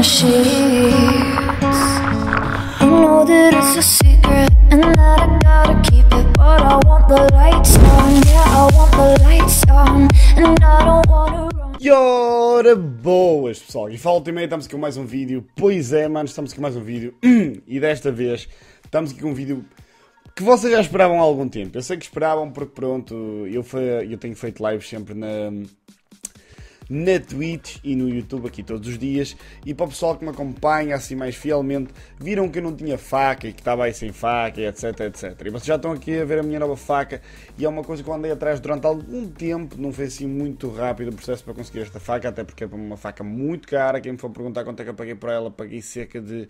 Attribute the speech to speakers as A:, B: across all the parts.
A: my sheets. I know that it's a secret and that I gotta keep it, but I want the lights on, yeah, I want the lights on, and I don't wanna run.
B: E ora boas pessoal, e fala também, estamos aqui com mais um vídeo. Pois é, mano, estamos aqui com mais um vídeo. E desta vez estamos aqui com um vídeo que vocês já esperavam há algum tempo. Eu sei que esperavam porque pronto, eu tenho feito lives sempre na Twitch e no YouTube aqui todos os dias. E para o pessoal que me acompanha assim mais fielmente, viram que eu não tinha faca e que estava aí sem faca e etc, etc. E vocês já estão aqui a ver a minha nova faca. E é uma coisa que eu andei atrás durante algum tempo. Não foi assim muito rápido o processo para conseguir esta faca, até porque é uma faca muito cara. Quem me for perguntar quanto é que eu paguei por ela, paguei cerca de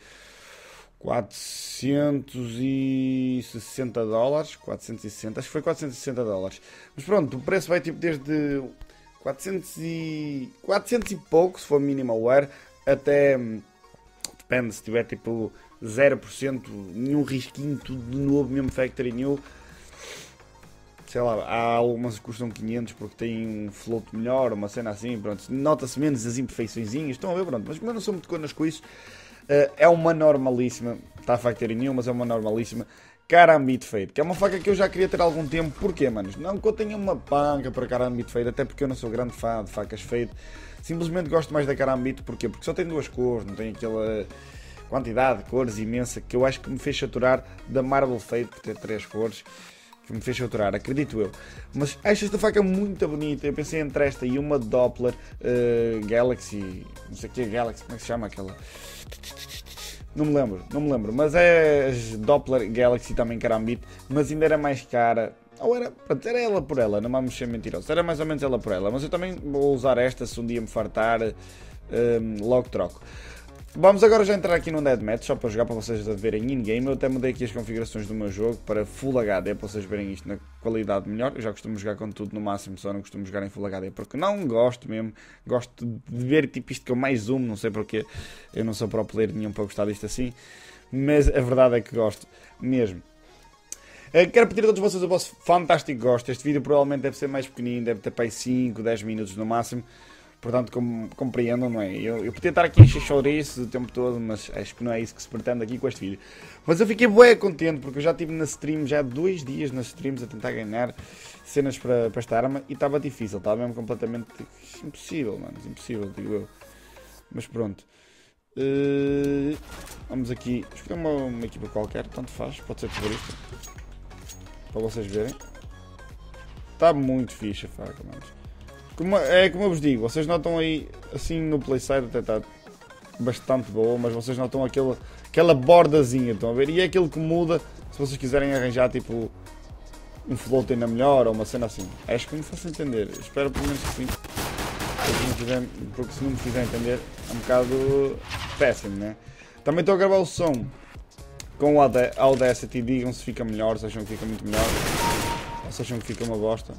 B: 460 dólares, 460, acho que foi 460 dólares. Mas pronto, o preço vai tipo desde 400 e pouco, se for minimal wear, até, depende, se tiver tipo 0%, nenhum risquinho, tudo de novo, mesmo factory new. Sei lá, há algumas que custam 500 porque têm um float melhor, uma cena assim, pronto, nota-se menos as imperfeiçõezinhas, estão a ver, pronto, mas como eu não sou muito conas com isso, é uma normalíssima, está a factory new, mas é uma normalíssima Karambit Fade, que é uma faca que eu já queria ter há algum tempo. Porquê, manos? Não que eu tenha uma panca para Karambit Fade, até porque eu não sou grande fã de facas Fade. Simplesmente gosto mais da Karambit, porquê? Porque só tem duas cores, não tem aquela quantidade de cores imensa que eu acho que me fez saturar da Marble Fade por ter 3 cores, que me fez saturar, acredito eu. Mas acho esta faca muito bonita. Eu pensei entre esta e uma Doppler Galaxy, não sei o que é Galaxy, como é que se chama aquela? Não me lembro, mas é Doppler Galaxy também Karambit, mas ainda era mais cara, ou era, pronto, era ela por ela, não vamos ser mentirosos, era mais ou menos ela por ela, mas eu também vou usar esta, se um dia me fartar, logo troco. Vamos agora já entrar aqui no Deathmatch, só para jogar, para vocês verem in-game. Eu até mudei aqui as configurações do meu jogo para Full HD, para vocês verem isto na qualidade melhor. Eu já costumo jogar com tudo no máximo, só não costumo jogar em Full HD, porque não gosto mesmo. Gosto de ver tipo isto que eu mais zoom, não sei porquê. Eu não sou pro player nenhum para gostar disto assim, mas a verdade é que gosto mesmo. Quero pedir a todos vocês o vosso fantástico gosto. Este vídeo provavelmente deve ser mais pequenino, deve ter para aí 5, 10 minutos no máximo. Portanto, compreendam, não é? Eu podia estar aqui a encher chouriço o tempo todo, mas acho que não é isso que se pretende aqui com este vídeo. Mas eu fiquei bué contente, porque eu já estive na stream, já há 2 dias nas streams a tentar ganhar cenas para esta arma e estava difícil, estava mesmo completamente impossível, mano, impossível, digo eu. Mas pronto. Vamos aqui, escolher uma equipa qualquer, tanto faz, pode ser terrorista, para vocês verem. Está muito fixe a faca, mano. Como eu vos digo, vocês notam aí, assim no playside até está bastante boa, mas vocês notam aquela bordazinha, estão a ver? E é aquilo que muda se vocês quiserem arranjar tipo um float ainda melhor ou uma cena assim. Acho que me faço entender, espero pelo menos que sim, porque se não me fizer entender é um bocado péssimo, né? Também estou a gravar o som com o Audacity, digam se fica melhor, se acham que fica muito melhor, ou se acham que fica uma bosta.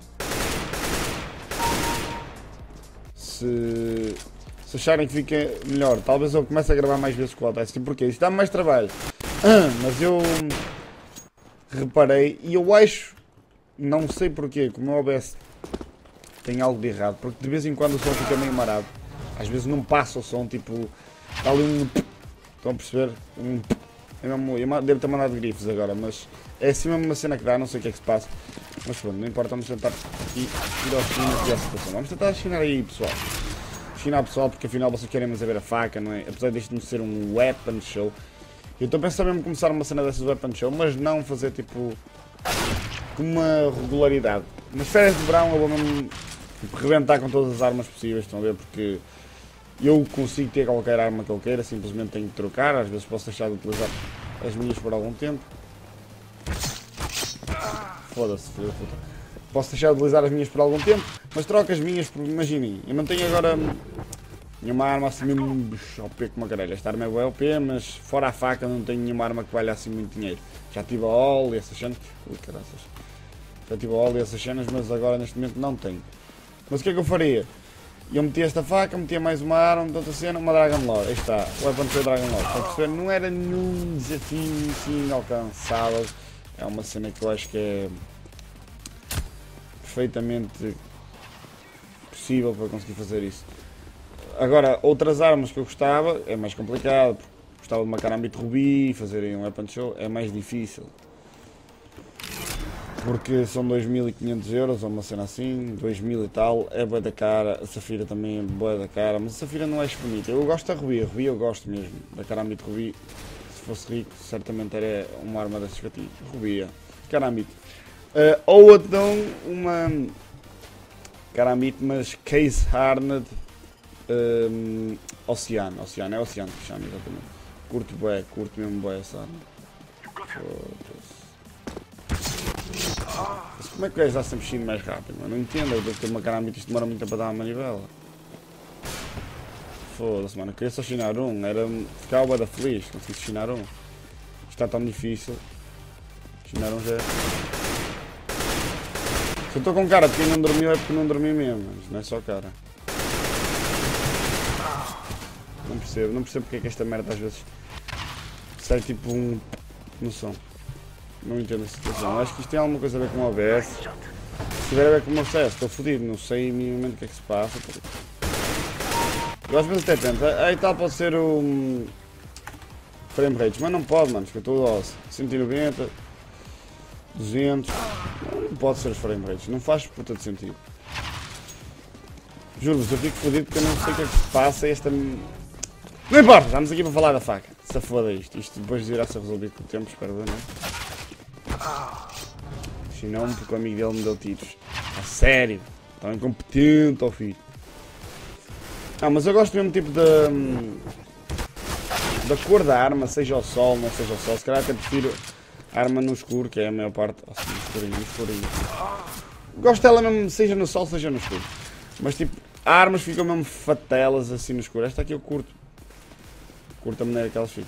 B: Se acharem que fica melhor, talvez eu comece a gravar mais vezes com o Audacity, porque isto dá mais trabalho. Mas eu reparei, e eu acho, não sei porquê, que o meu OBS tem algo de errado, porque de vez em quando o som fica meio marado. Às vezes não passa o som, tipo, está ali um... Estão a perceber? Eu devo ter mandado grifos agora, mas é assim mesmo uma cena que dá, não sei o que é que se passa. Mas pronto, não importa, vamos tentar aqui ir ao fim da situação. Vamos tentar chinar aí, pessoal. Chinar, pessoal, porque afinal vocês querem mais a ver a faca, não é? Apesar disto não ser um weapon show. Eu estou a pensar mesmo em começar uma cena dessas weapon show, mas não fazer tipo com uma regularidade. Nas férias de verão eu vou mesmo tipo, rebentar com todas as armas possíveis, estão a ver? Porque eu consigo ter qualquer arma que eu queira, simplesmente tenho que trocar. Às vezes posso deixar de utilizar as minhas por algum tempo. Foda-se, filho da puta. Posso deixar de utilizar as minhas por algum tempo, mas troco as minhas por, imaginem, eu não tenho agora nenhuma arma assim mesmo OP como a caralho. Esta arma é OP, mas fora a faca não tenho nenhuma arma que valha assim muito dinheiro. Já tive a all e essas cenas. Ui, caraças. Já tive a all e essas cenas, mas agora neste momento não tenho. Mas o que é que eu faria? Eu metia esta faca, metia mais uma arma, outra cena, uma Dragon Lore. Aí está, o Weapon Show Dragon Lore. Para perceber, não era nenhum desafio assim inalcançável. É uma cena que eu acho que é perfeitamente possível para conseguir fazer isso. Agora, outras armas que eu gostava, é mais complicado. Gostava de uma Karambit Ruby, fazerem um weapon show, é mais difícil. Porque são 2.500 euros ou uma cena assim, 2.000 e tal, é bué da cara, a Safira também é bué da cara, mas a Safira não é bonita. Eu gosto da Ruby, a Ruby eu gosto mesmo, da Karambit Ruby. Se fosse rico, certamente era uma arma dessas que eu tinha. Ruby, Karambit. Ou então uma Karambit, mas Case Harned Oceano que chama exatamente. Curto mesmo bué essa arma. Mas como é que o gajo dá sempre mexendo mais rápido? Mano? Não entendo, eu devo ter uma Karambit, isto demora muito para dar a manivela. Foda-se, mano, eu queria só chinar um, ficava bué da feliz, consegui chinar um. Isto está tão difícil. Chinar um já é. Se eu estou com cara de quem não dormiu é porque não dormi mesmo, mas não é só cara. Não percebo porque é que esta merda às vezes sai tipo um noção. Não entendo a situação. Acho que isto tem alguma coisa a ver com o OBS. Se tiver a ver com o meu CS, estou fodido, não sei minimamente o que é que se passa. Eu às vezes até tento, aí tal pode ser o frame rate, mas não pode, mano, porque eu estou a 190, 200, não pode ser os frame rates, não faz puta de sentido. Juro-vos, eu fico fodido porque eu não sei o que é que se passa esta... Não importa, estamos aqui para falar da faca, se foda isto depois irá ser resolvido com o tempo, espero ver, não é? Se não, porque o amigo dele me deu tiros. A sério, tão incompetente ao filho. Mas eu gosto mesmo tipo da cor da arma, seja ao sol, não seja ao sol. Se calhar até prefiro a arma no escuro, que é a maior parte. Escurinho. Gosto dela mesmo, seja no sol, seja no escuro. Mas tipo, armas ficam mesmo fatelas assim no escuro. Esta aqui eu curto. Curto a maneira que elas ficam.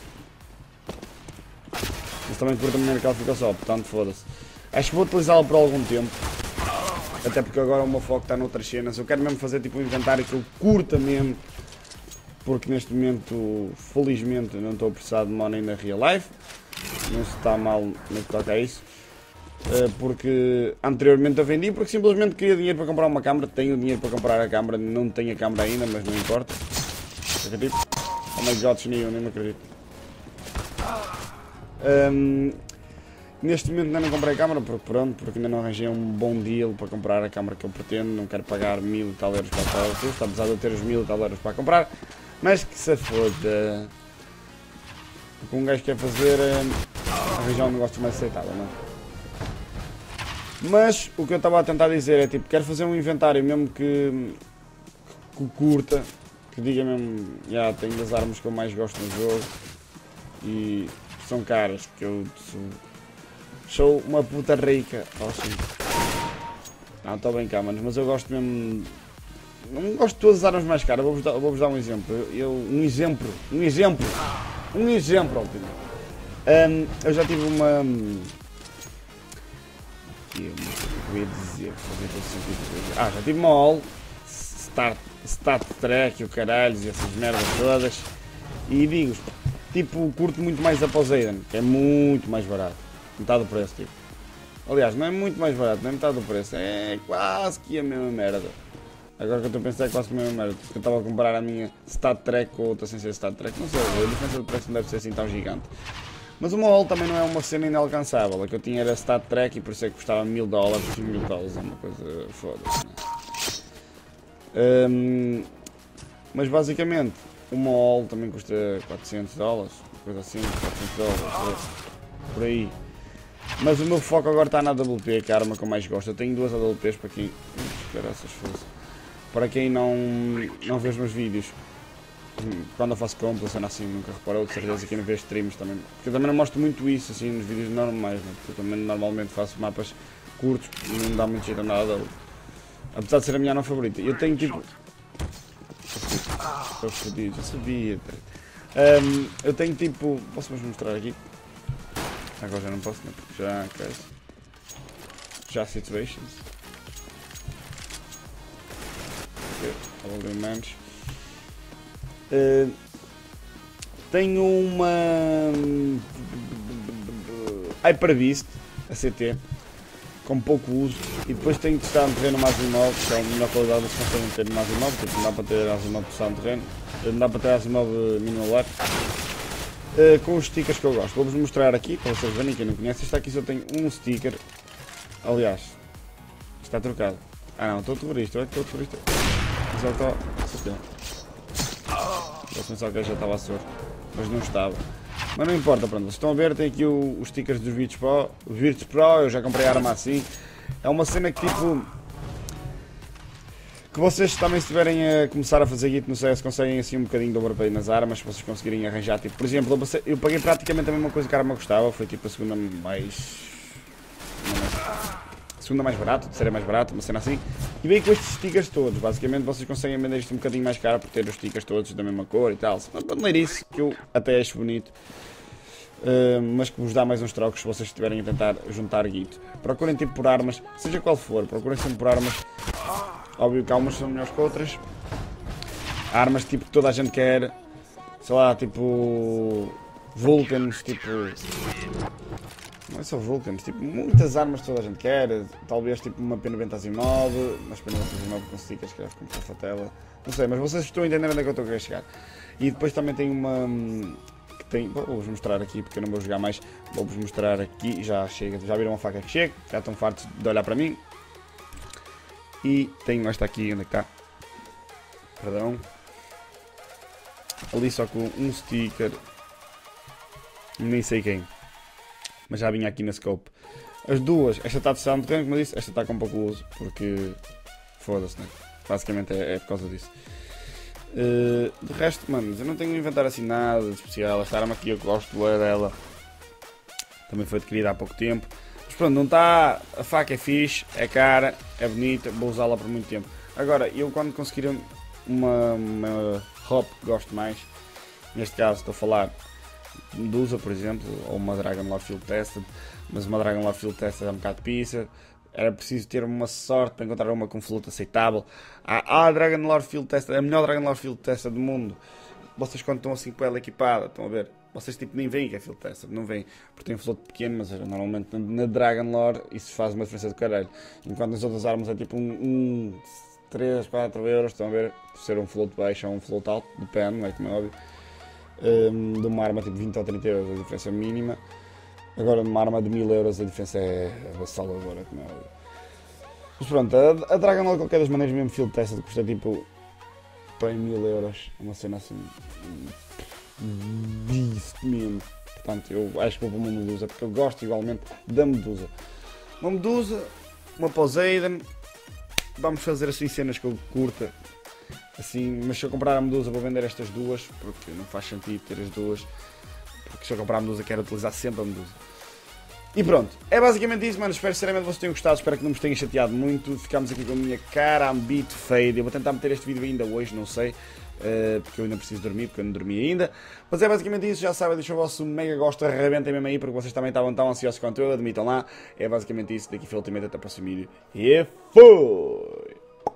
B: Mas também curto a maneira que ela fica ao sol, portanto foda-se. Acho que vou utilizá-la por algum tempo. Até porque agora o meu foco está noutras cenas. Eu quero mesmo fazer tipo um inventário que eu curta mesmo. Porque neste momento, felizmente, não estou precisado de money na real life. Não se está mal no que toca a isso. Porque anteriormente eu vendi porque simplesmente queria dinheiro para comprar uma câmera. Tenho dinheiro para comprar a câmera. Não tenho a câmera ainda, mas não importa. Acredito? Oh my god, nem me acredito. Neste momento ainda não comprei a câmera porque ainda não arranjei um bom deal para comprar a câmera que eu pretendo. Não quero pagar 1000 e tal euros para comprar, apesar de eu ter os 1000 e tal euros para comprar. Mas que se foda. O que um gajo quer fazer é arranjar um negócio mais aceitável, não é? Mas o que eu estava a tentar dizer é tipo, quero fazer um inventário mesmo que curta, que diga mesmo, tenho as armas que eu mais gosto no jogo e são caras, porque eu sou uma puta rica. Não, estou bem cá, manos, mas eu gosto mesmo. Não gosto de todas as armas mais caras. Vou-vos dar um exemplo. Um exemplo, Alpino. Eu já tive uma. Eu ia dizer, já tive uma All Stat Trek e o caralho e essas merdas todas. E digo, tipo, curto muito mais a Poseidon, que é muito mais barato. Metade do preço, tipo. Aliás, não é muito mais barato, não é metade do preço. É quase que a mesma merda. Agora que eu estou a pensar é quase que a mesma merda. Porque eu estava a comparar a minha Stat Trek com outra sem ser Stat Trek. Não sei, a diferença do preço não deve ser assim tão gigante. Mas uma All também não é uma cena inalcançável. A que eu tinha era Stat Trek e por isso é que custava $1000, $1000 é uma coisa foda-se. Mas basicamente, uma All também custa $400, coisa assim, $400, por aí. Mas o meu foco agora está na AWP, que é a arma que eu mais gosto. Eu tenho duas AWPs para quem... Para quem não vê os meus vídeos. Quando eu faço compras, cena assim, nunca reparou, de certeza que não vê streams também. Porque eu também não mostro muito isso assim nos vídeos normais, né? Porque eu também normalmente faço mapas curtos e não dá muito jeito a nada. Apesar de ser a minha arma favorita. Eu tenho tipo... Estou fodido, já sabia. Eu tenho tipo... Posso-vos mostrar aqui? Agora já não posso, né? Porque já há situations. Agreements. Tenho uma Hyper Beast, a CT, com pouco uso. E depois tenho que testar no terreno mais imóvel, que é a melhor qualidade que se conseguem ter no mais imóvel, porque não dá para ter as imóvel testar no terreno, não dá para ter as imóvel minimal wear. Com os stickers que eu gosto. Vou-vos mostrar aqui, para vocês verem, quem não conhece. Esta aqui só tem um sticker. Aliás, está trocado. Ah não, estou terrorista, estou terrorista. Já está. Eu pensava que já estava a soro, mas não estava. Mas não importa, pronto. Vocês estão a ver, tem aqui os stickers dos Virtus Pro. Eu já comprei a arma assim. É uma cena que tipo... que vocês também, se estiverem a começar a fazer guito no CS, conseguem assim um bocadinho de overpay nas armas, se vocês conseguirem arranjar, tipo, por exemplo, eu paguei praticamente a mesma coisa que a arma gostava, foi tipo a segunda mais barata, a terceira mais barata, uma cena assim, e veio com estes stickers todos. Basicamente vocês conseguem vender isto um bocadinho mais caro por ter os stickers todos da mesma cor e tal. Mas para ler isso, que eu até acho bonito, mas que vos dá mais uns trocos se vocês estiverem a tentar juntar guito. Procurem tipo por armas, seja qual for, procurem sempre por armas. Óbvio que há umas que são melhores que outras. Armas tipo que toda a gente quer, sei lá, tipo Vulcans, tipo... não é só Vulcans, tipo muitas armas que toda a gente quer. Talvez tipo uma P90 Azimov, mas P90 Azimov com stickers que com fatela. Não sei, mas vocês estão a entender onde é que eu estou a querer chegar. E depois também tem uma... que tem... vou-vos mostrar aqui porque eu não vou jogar mais. Vou-vos mostrar aqui, já chega, já viram a faca que chega, já estão fartos de olhar para mim. E tenho esta aqui, onde é que está? Perdão. Ali só com um sticker. Nem sei quem. Mas já vinha aqui na scope. As duas, esta está de sound, como eu disse, esta está com pouco uso. Porque... foda-se, né? Basicamente é por causa disso. De resto, mano, eu não tenho a inventar assim nada de especial. Esta arma aqui eu gosto de ler dela. Também foi adquirida há pouco tempo. Mas pronto, não está... a faca é fixe, é cara, é bonita, vou usá-la por muito tempo. Agora, eu quando conseguir uma hop que gosto mais, neste caso estou a falar Medusa, por exemplo, ou uma Dragon Lord Field Tested, mas uma Dragon Lord Field Tested é um bocado pizza. Era preciso ter uma sorte para encontrar uma com float aceitável. A Dragon Lord Field Tested, a melhor Dragon Lord Field Tested do mundo. Vocês quando estão assim com ela equipada, estão a ver? Vocês tipo nem veem que é Field Tested, não veem, porque tem um float pequeno, mas normalmente na Dragon Lore isso faz uma diferença do caralho. Enquanto nas outras armas é tipo 3, 4 euros, estão a ver? Por ser um float baixo ou um float alto, depende, não é como é óbvio. De uma arma tipo 20 ou 30 euros a diferença é mínima. Agora numa arma de 1000 euros a diferença é avassaladora, como é óbvio. Mas pronto, a Dragon Lore de qualquer das maneiras, mesmo Field Tested, custa tipo para 1000 euros, uma cena assim... beast mesmo. Portanto, eu acho que vou para uma Medusa, porque eu gosto igualmente da Medusa. Uma Medusa, uma Poseidon. Vamos fazer assim cenas que eu curta. Assim, mas se eu comprar a Medusa vou vender estas duas, porque não faz sentido ter as duas. Porque se eu comprar a Medusa quero utilizar sempre a Medusa. E pronto, é basicamente isso, mano. Espero sinceramente que vocês tenham gostado, espero que não vos tenham chateado muito. Ficamos aqui com a minha Karambit Fade. Eu vou tentar meter este vídeo ainda hoje, não sei. Porque eu ainda preciso dormir, porque eu não dormi ainda. Mas é basicamente isso, já sabem, deixem o vosso mega gosto, arrebentem mesmo aí, porque vocês também estavam tão ansiosos quanto eu, admitam lá. É basicamente isso, daqui foi o Ultimate, até o próximo vídeo. E foi!